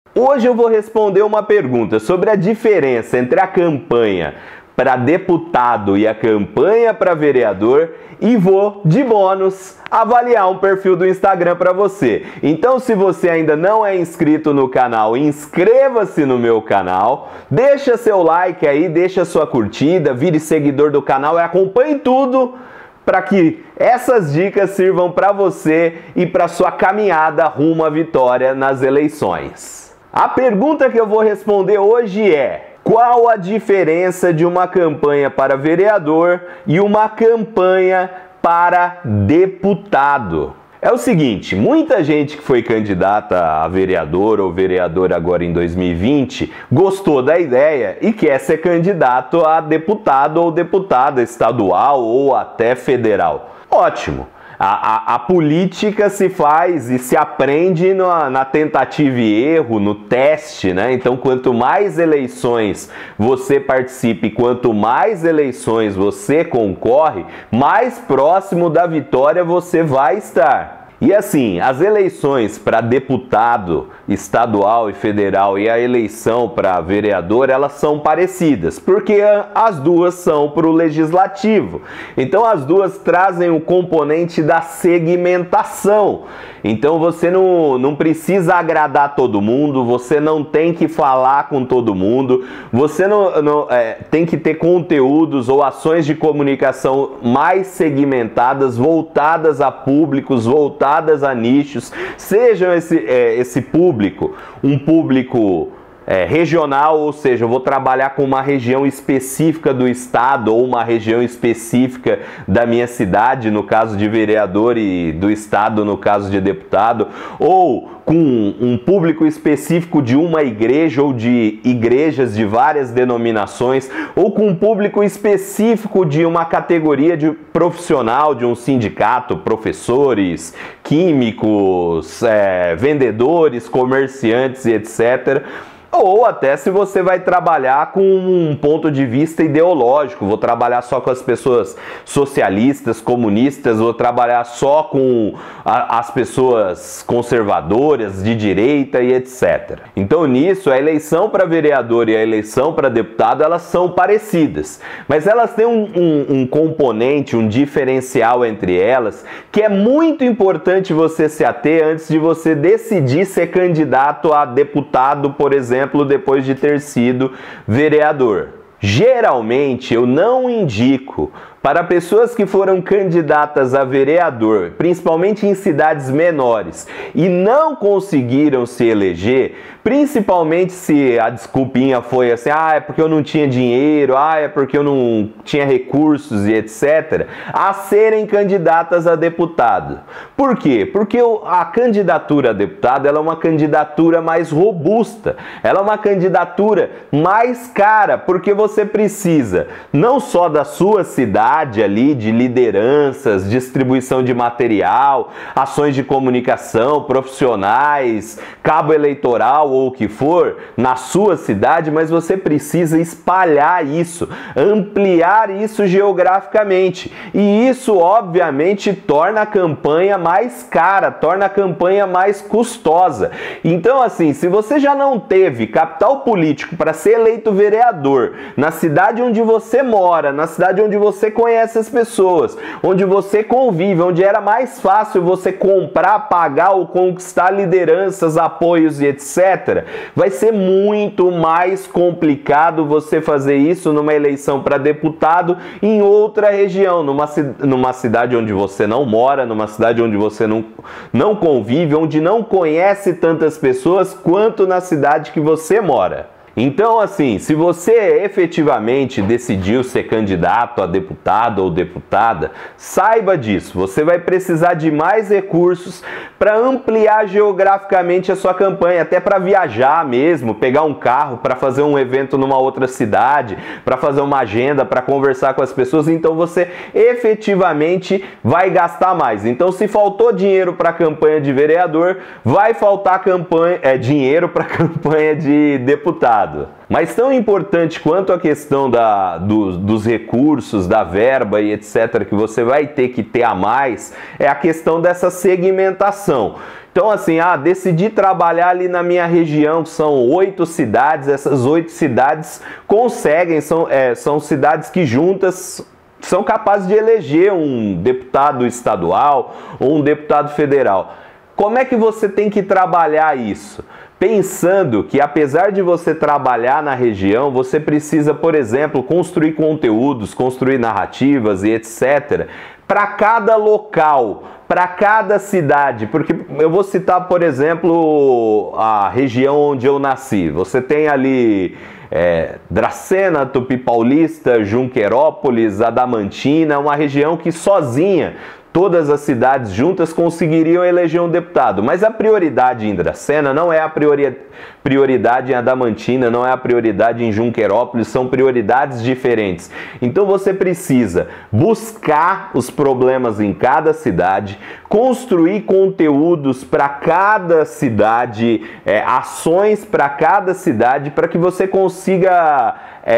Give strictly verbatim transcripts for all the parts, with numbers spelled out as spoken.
Hoje eu vou responder uma pergunta sobre a diferença entre a campanha para deputado e a campanha para vereador e vou, de bônus, avaliar um perfil do Instagram para você. Então, se você ainda não é inscrito no canal, inscreva-se no meu canal, deixa seu like aí, deixa sua curtida, vire seguidor do canal e acompanhe tudo para que essas dicas sirvam para você e para sua caminhada rumo à vitória nas eleições. A pergunta que eu vou responder hoje é: qual a diferença de uma campanha para vereador e uma campanha para deputado? É o seguinte, muita gente que foi candidata a vereador ou vereadora agora em dois mil e vinte gostou da ideia e quer ser candidato a deputado ou deputada estadual ou até federal. Ótimo! A, a, a política se faz e se aprende na, na tentativa e erro, no teste, né? Então, quanto mais eleições você participe, quanto mais eleições você concorre, mais próximo da vitória você vai estar. E assim, as eleições para deputado estadual e federal e a eleição para vereador, elas são parecidas, porque as duas são para o legislativo. Então as duas trazem o componente da segmentação. Então você não, não precisa agradar todo mundo, você não tem que falar com todo mundo, você não, não é, tem que ter conteúdos ou ações de comunicação mais segmentadas, voltadas a públicos, voltadas a nichos, sejam esse, é, esse público, um público é, regional, ou seja, eu vou trabalhar com uma região específica do estado ou uma região específica da minha cidade, no caso de vereador, e do estado, no caso de deputado, ou com um público específico de uma igreja ou de igrejas de várias denominações, ou com um público específico de uma categoria de profissional, de um sindicato, professores, químicos, é, vendedores, comerciantes e etcétera. Ou até se você vai trabalhar com um ponto de vista ideológico, vou trabalhar só com as pessoas socialistas, comunistas, vou trabalhar só com a, as pessoas conservadoras, de direita e etcétera. Então nisso, a eleição para vereador e a eleição para deputado, elas são parecidas, mas elas têm um, um, um componente, um diferencial entre elas, que é muito importante você se ater antes de você decidir ser candidato a deputado, por exemplo, depois de ter sido vereador. Geralmente eu não indico para pessoas que foram candidatas a vereador, principalmente em cidades menores, e não conseguiram se eleger, principalmente se a desculpinha foi assim, ah, é porque eu não tinha dinheiro, ah, é porque eu não tinha recursos e etcétera, a serem candidatas a deputado. Por quê? Porque a candidatura a deputado, ela é uma candidatura mais robusta, ela é uma candidatura mais cara, porque você precisa não só da sua cidade, ali de lideranças, distribuição de material, ações de comunicação, profissionais, cabo eleitoral ou o que for, na sua cidade, mas você precisa espalhar isso, ampliar isso geograficamente. E isso, obviamente, torna a campanha mais cara, torna a campanha mais custosa. Então, assim, se você já não teve capital político para ser eleito vereador na cidade onde você mora, na cidade onde você conhece as pessoas, onde você convive, onde era mais fácil você comprar, pagar ou conquistar lideranças, apoios e etcétera, vai ser muito mais complicado você fazer isso numa eleição para deputado em outra região, numa, numa cidade onde você não mora, numa cidade onde você não, não convive, onde não conhece tantas pessoas quanto na cidade que você mora. Então, assim, se você efetivamente decidiu ser candidato a deputado ou deputada, saiba disso, você vai precisar de mais recursos para ampliar geograficamente a sua campanha, até para viajar mesmo, pegar um carro para fazer um evento numa outra cidade, para fazer uma agenda, para conversar com as pessoas. Então você efetivamente vai gastar mais. Então, se faltou dinheiro para a campanha de vereador, vai faltar campanha, é, dinheiro para a campanha de deputado. Mas tão importante quanto a questão da, do, dos recursos, da verba e etcétera que você vai ter que ter a mais, é a questão dessa segmentação. Então assim, ah, decidi trabalhar ali na minha região, que são oito cidades, essas oito cidades conseguem, são, é, são cidades que juntas são capazes de eleger um deputado estadual ou um deputado federal. Como é que você tem que trabalhar isso? Pensando que apesar de você trabalhar na região, você precisa, por exemplo, construir conteúdos, construir narrativas e etcétera para cada local, para cada cidade, porque eu vou citar, por exemplo, a região onde eu nasci. Você tem ali é, Dracena, Tupi Paulista, Junquerópolis, Adamantina, uma região que sozinha todas as cidades juntas conseguiriam eleger um deputado. Mas a prioridade em Dracena não é a priori... prioridade em Adamantina, não é a prioridade em Junquerópolis, são prioridades diferentes. Então você precisa buscar os problemas em cada cidade, construir conteúdos para cada cidade, é, ações para cada cidade, para que você consiga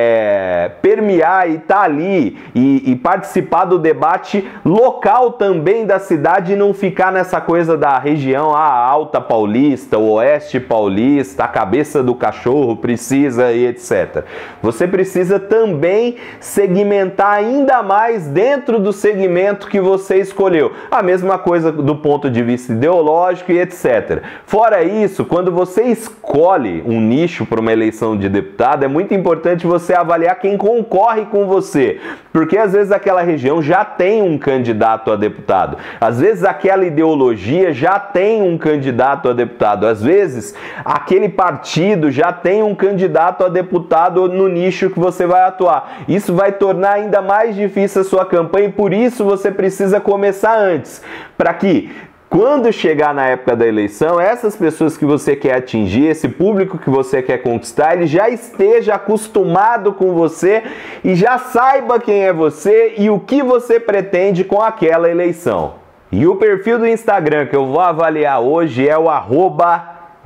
é, permear e estar tá ali e, e participar do debate local também da cidade e não ficar nessa coisa da região, a Alta Paulista, o Oeste Paulista, a cabeça do cachorro precisa e etcétera. Você precisa também segmentar ainda mais dentro do segmento que você escolheu. A mesma coisa do ponto de vista ideológico e etcétera. Fora isso, quando você escolhe um nicho para uma eleição de deputado, é muito importante você avaliar quem concorre com você, porque às vezes aquela região já tem um candidato a deputado, às vezes aquela ideologia já tem um candidato a deputado, às vezes aquele partido já tem um candidato a deputado no nicho que você vai atuar. Isso vai tornar ainda mais difícil a sua campanha e por isso você precisa começar antes, para que quando chegar na época da eleição, essas pessoas que você quer atingir, esse público que você quer conquistar, ele já esteja acostumado com você e já saiba quem é você e o que você pretende com aquela eleição. E o perfil do Instagram que eu vou avaliar hoje é o arroba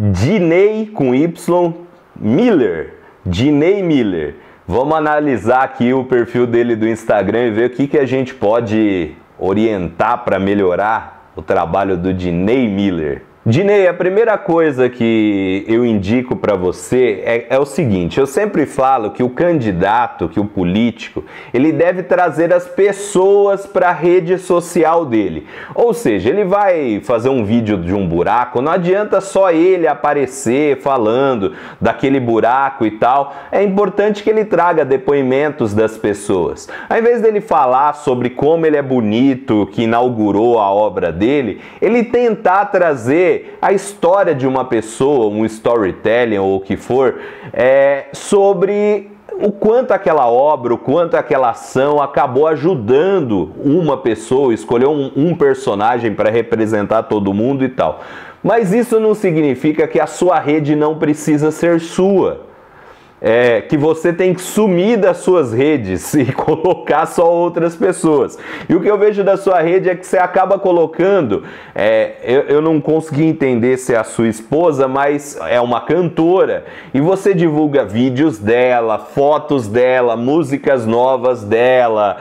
Dinei com Y Miller. Dinei Miller. Vamos analisar aqui o perfil dele do Instagram e ver o que, que a gente pode orientar para melhorar o trabalho do Dinei Miller. Dinei, a primeira coisa que eu indico para você é, é o seguinte, eu sempre falo que o candidato, que o político, ele deve trazer as pessoas para a rede social dele. Ou seja, ele vai fazer um vídeo de um buraco, não adianta só ele aparecer falando daquele buraco e tal, é importante que ele traga depoimentos das pessoas. Ao invés dele falar sobre como ele é bonito, que inaugurou a obra dele, ele tentar trazer a história de uma pessoa, um storytelling ou o que for, é, sobre o quanto aquela obra, o quanto aquela ação acabou ajudando uma pessoa, escolheu um, um personagem para representar todo mundo e tal. Mas isso não significa que a sua rede não precisa ser sua. É, que você tem que sumir das suas redes e colocar só outras pessoas. E o que eu vejo da sua rede é que você acaba colocando, é, eu, eu não consegui entender se é a sua esposa, mas é uma cantora, e você divulga vídeos dela, fotos dela, músicas novas dela,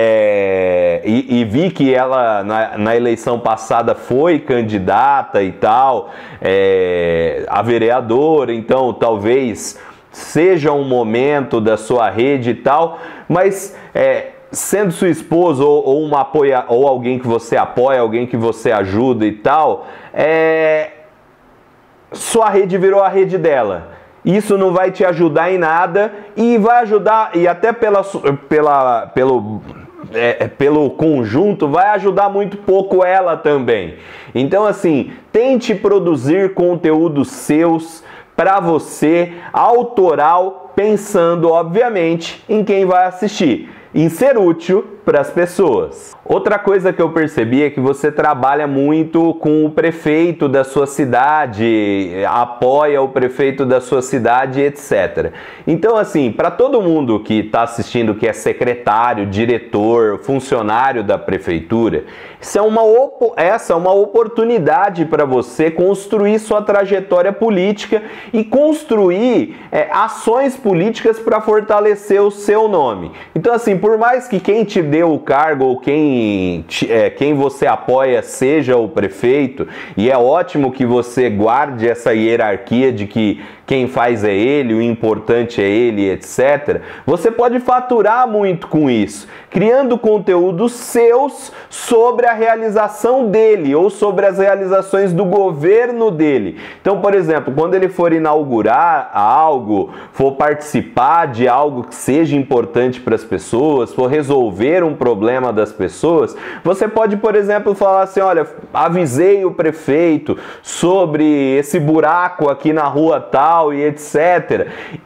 é, e, e vi que ela na, na eleição passada foi candidata e tal, é, a vereadora, então talvez seja um momento da sua rede e tal, mas é, sendo sua esposa ou, ou, uma apoia, ou alguém que você apoia, alguém que você ajuda e tal, é, sua rede virou a rede dela. Isso não vai te ajudar em nada e vai ajudar, e até pela, pela, pelo, é, pelo conjunto, vai ajudar muito pouco ela também. Então assim, tente produzir conteúdos seus, para você, autoral, pensando, obviamente, em quem vai assistir, em ser útil para as pessoas. Outra coisa que eu percebi é que você trabalha muito com o prefeito da sua cidade, apoia o prefeito da sua cidade, etcétera. Então, assim, para todo mundo que está assistindo, que é secretário, diretor, funcionário da prefeitura, isso é uma, essa é uma oportunidade para você construir sua trajetória política e construir é, ações políticas para fortalecer o seu nome. Então, assim, por mais que quem te deu o cargo ou quem, te, é, quem você apoia seja o prefeito, e é ótimo que você guarde essa hierarquia de que quem faz é ele, o importante é ele, etcétera. Você pode faturar muito com isso, criando conteúdos seus sobre a realização dele ou sobre as realizações do governo dele. Então, por exemplo, quando ele for inaugurar algo, for participar de algo que seja importante para as pessoas, for resolver um problema das pessoas, você pode, por exemplo, falar assim, olha, avisei o prefeito sobre esse buraco aqui na rua tal, e etcétera.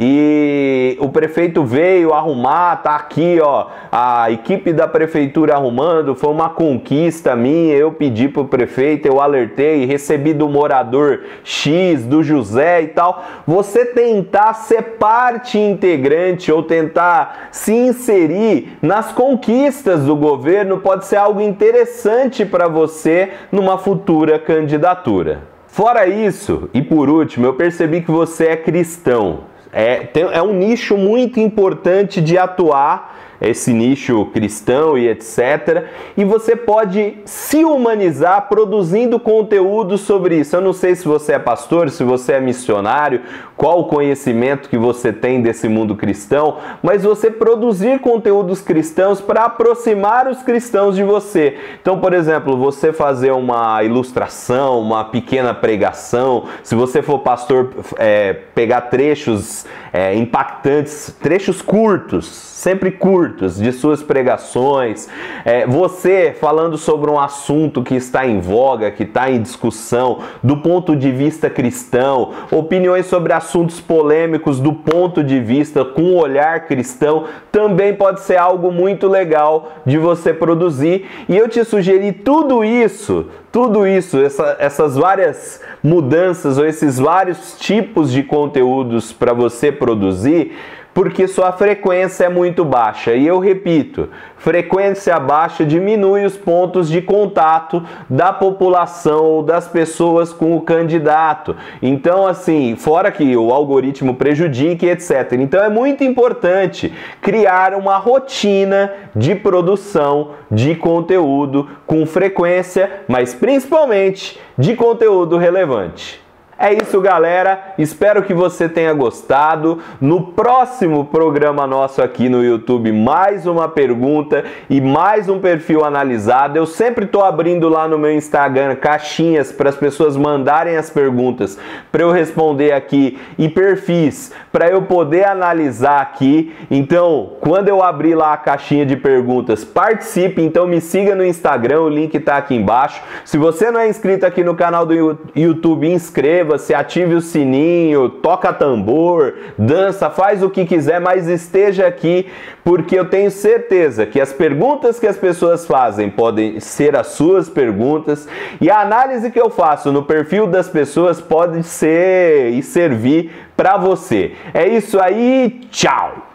E o prefeito veio arrumar, tá aqui, ó, a equipe da prefeitura arrumando, foi uma conquista minha, eu pedi pro prefeito, eu alertei, recebi do morador X, do José e tal. Você tentar ser parte integrante ou tentar se inserir nas conquistas do governo pode ser algo interessante para você numa futura candidatura. Fora isso, e por último, eu percebi que você é cristão. É, tem, é um nicho muito importante de atuar, esse nicho cristão e etcétera. E você pode se humanizar produzindo conteúdo sobre isso. Eu não sei se você é pastor, se você é missionário, qual o conhecimento que você tem desse mundo cristão, mas você produzir conteúdos cristãos para aproximar os cristãos de você. Então, por exemplo, você fazer uma ilustração, uma pequena pregação, se você for pastor, é, pegar trechos é, impactantes, trechos curtos, sempre curtos, de suas pregações, é, você falando sobre um assunto que está em voga, que está em discussão, do ponto de vista cristão, opiniões sobre assuntos polêmicos do ponto de vista com um olhar cristão, também pode ser algo muito legal de você produzir. E eu te sugeri tudo isso, tudo isso, essa, essas várias mudanças ou esses vários tipos de conteúdos para você produzir, porque sua frequência é muito baixa. E eu repito, frequência baixa diminui os pontos de contato da população ou das pessoas com o candidato. Então, assim, fora que o algoritmo prejudique, etcétera. Então é muito importante criar uma rotina de produção de conteúdo com frequência, mas principalmente de conteúdo relevante. É isso, galera, espero que você tenha gostado. No próximo programa nosso aqui no YouTube, mais uma pergunta e mais um perfil analisado. Eu sempre estou abrindo lá no meu Instagram caixinhas para as pessoas mandarem as perguntas para eu responder aqui e perfis para eu poder analisar aqui. Então, quando eu abrir lá a caixinha de perguntas, participe, então me siga no Instagram, o link está aqui embaixo. Se você não é inscrito aqui no canal do YouTube, inscreva. Você ative o sininho, toca tambor, dança, faz o que quiser, mas esteja aqui, porque eu tenho certeza que as perguntas que as pessoas fazem podem ser as suas perguntas e a análise que eu faço no perfil das pessoas pode ser e servir para você. É isso aí, tchau!